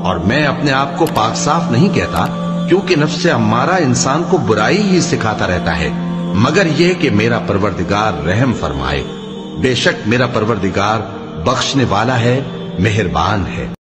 और मैं अपने आप को पाक साफ नहीं कहता, क्योंकि नफ्स अम्मारा इंसान को बुराई ही सिखाता रहता है, मगर यह कि मेरा परवरदिगार रहम फरमाए। बेशक मेरा परवरदिगार बख्शने वाला है, मेहरबान है।